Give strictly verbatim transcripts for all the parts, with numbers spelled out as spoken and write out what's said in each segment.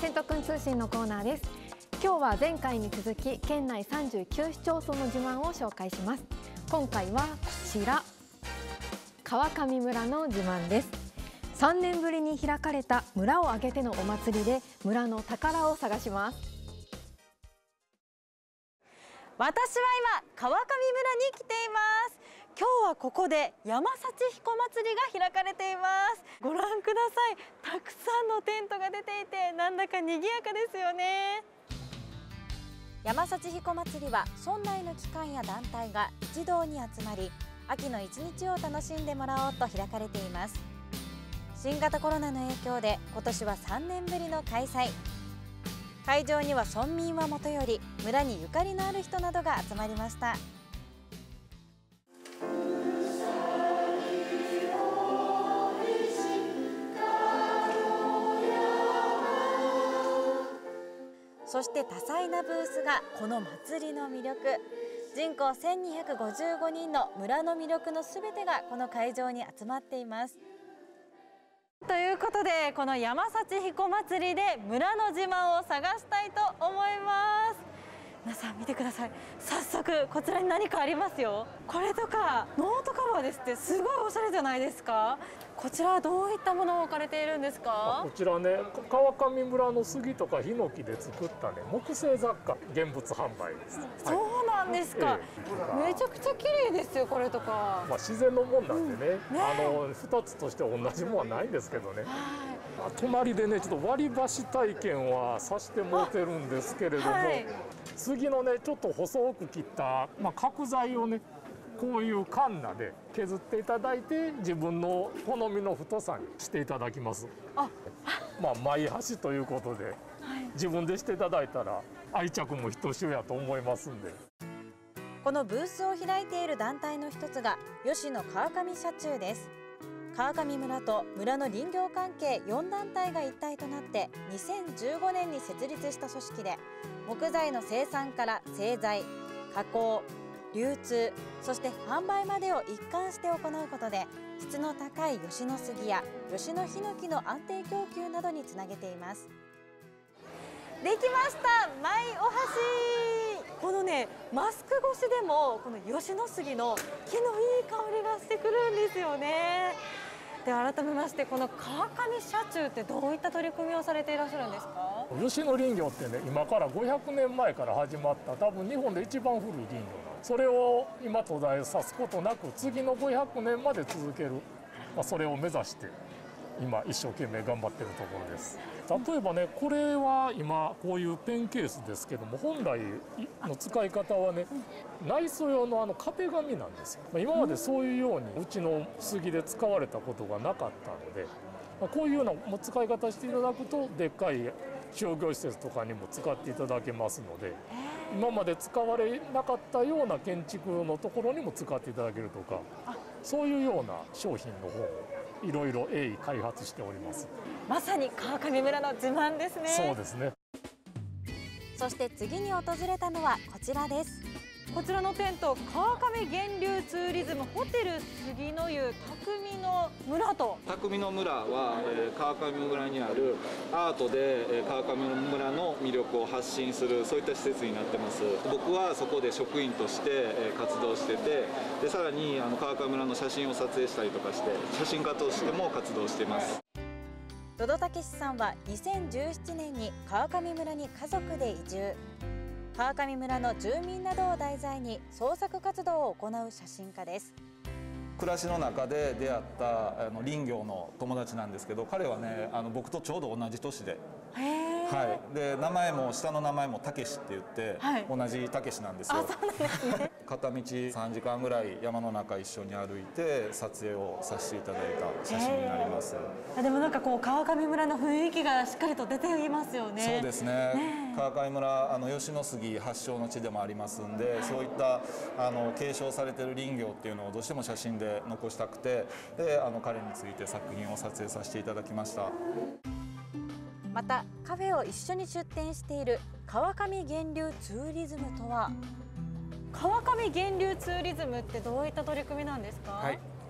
せんとくん通信のコーナーです。今日は前回に続き県内さんじゅうきゅう市町村の自慢を紹介します。今回はこちら、川上村の自慢です。さんねんぶりに開かれた村を挙げてのお祭りで村の宝を探します。 私は今川上村に来ています。今日はここで山幸彦祭りが開かれています。ご覧ください。たくさんのテントが出ていて、なんだか賑やかですよね。山幸彦祭りは村内の機関や団体が一堂に集まり、秋の一日を楽しんでもらおうと開かれています。新型コロナの影響で今年はさんねんぶりの開催。会場には村民はもとより村にゆかりのある人などが集まりました。そして多彩なブースがこの祭りの魅力。人口せんにひゃくごじゅうごにんの村の魅力のすべてがこの会場に集まっています。ということで、この山幸彦祭りで村の自慢を探したいと思います。皆さん見てください。早速こちらに何かありますよ。これとかノートカバーですって、すごいおしゃれじゃないですか。こちらはどういったものを置かれているんですか。 こちらね、川上村の杉とかヒノキで作ったね木製雑貨現物販売です。 そうなんですか。ええ、めちゃくちゃ綺麗ですよ、これとか。 まあ自然のもんなんでね、 うん、ね、 あの二つとして同じものはないんですけどね。はい、隣でねちょっと割り箸体験はさせてもらってるんですけれども、はい、杉のねちょっと細く切った、まあ、角材をねこういうカンナで削っていただいて自分の好みの太さにしていただきます。あ、まあ前箸ということで、はい、自分でしていただいたら愛着もひとしおやと思いますんで。 このブースを開いている団体の一つが吉野川上社中です。川上村と村の林業関係よん団体が一体となってにせんじゅうごねんに設立した組織で、木材の生産から製材、加工、流通、そして販売までを一貫して行うことで、質の高い吉野杉や吉野ヒノキの安定供給などにつなげています。できました、マイお箸。このね、マスク越しでもこの吉野杉の木のいい香りがしてくるんですよね。で、改めましてこの川上社中ってどういった取り組みをされていらっしゃるんですか。 吉野林業ってね、今からごひゃくねんまえから始まった多分日本で一番古い林業なんです。それを今途絶えさすことなく次のごひゃくねんまで続ける、まあ、それを目指して今一生懸命頑張ってるところです。例えばね、これは今こういうペンケースですけども、本来の使い方はね内装用のあの壁紙なんですよ。今までそういうようにうちの杉で使われたことがなかったので、こういうような使い方していただくとでっかい商業施設とかにも使っていただけますので、今まで使われなかったような建築のところにも使っていただけるとか、そういうような商品の方をいろいろ鋭意開発しております。 まさに川上村の自慢ですね。 そうですね。 そして次に訪れたのはこちらです。こちらのテント、川上源流ツーリズムホテル杉の湯匠の村と。 匠の村は、えー、川上村にあるアートで、えー、川上村の魅力を発信する、そういった施設になってます。僕はそこで職員として、えー、活動してて、でさらにあの川上村の写真を撮影したりとかして写真家としても活動しています。 戸田武さんはにせんじゅうななねんに川上村に家族で移住。川上村の住民などを題材に創作活動を行う写真家です。 暮らしの中で出会ったあの林業の友達なんですけど、彼はねあの僕とちょうど同じ年で、はい、で名前も下の名前もたけしって言って、はい、同じたけしなんですよ。 あ、そうなんですね。 片道さんじかんぐらい山の中一緒に歩いて撮影をさせていただいた写真になります。 でもなんかこう川上村の雰囲気がしっかりと出ていますよね。 そうですね。ね、川上村あの吉野杉発祥の地でもありますんで、はい、そういったあの継承されている林業っていうのをどうしても写真で残したくて、であの彼について作品を撮影させていただきました。 またカフェを一緒に出店している川上源流ツーリズムとは。川上源流ツーリズムってどういった取り組みなんですか。 はい、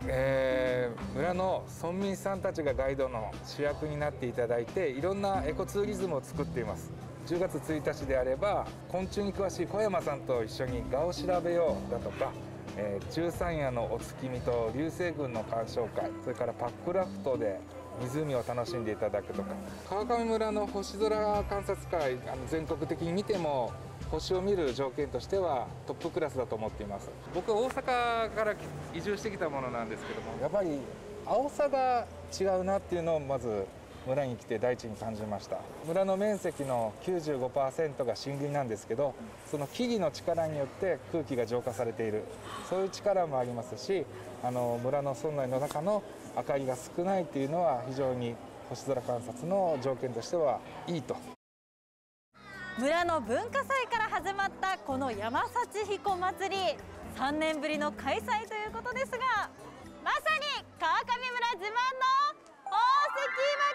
えー、村の村民さんたちがガイドの主役になっていただいて、いろんなエコツーリズムを作っています。じゅうがつついたちであれば、昆虫に詳しい小山さんと一緒に蛾を調べようだとか、えー、十三夜のお月見と流星群の鑑賞会、それからパックラフトで湖を楽しんでいただくとか、川上村の星空観察会、あの全国的に見ても星を見る条件としてはトップクラスだと思っています。僕は大阪から移住してきたものなんですけども、やっぱり青さが違うなっていうのをまず村に来て第一に感じました。村の面積の きゅうじゅうごパーセント が森林なんですけど、その木々の力によって空気が浄化されている、そういう力もありますし、あの村の村内の中の明かりが少ないっていうのは非常に星空観察の条件としてはいいと。 村の文化祭から始まったこの山幸彦祭り、さんねんぶりの開催ということですが、まさに川上村自慢の宝石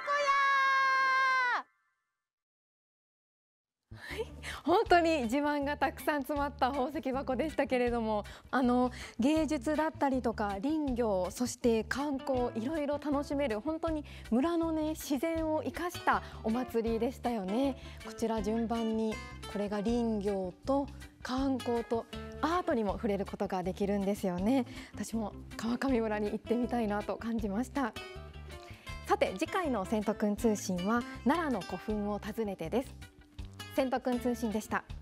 箱や本当に自慢がたくさん詰まった宝石箱でしたけれども、あの芸術だったりとか林業、そして観光、いろいろ楽しめる本当に村のね自然を生かしたお祭りでしたよね。こちら順番にこれが林業と観光とアートにも触れることができるんですよね。私も川上村に行ってみたいなと感じました。さて次回のせんとくん通信は奈良の古墳を訪ねてです。せんとくん通信でした。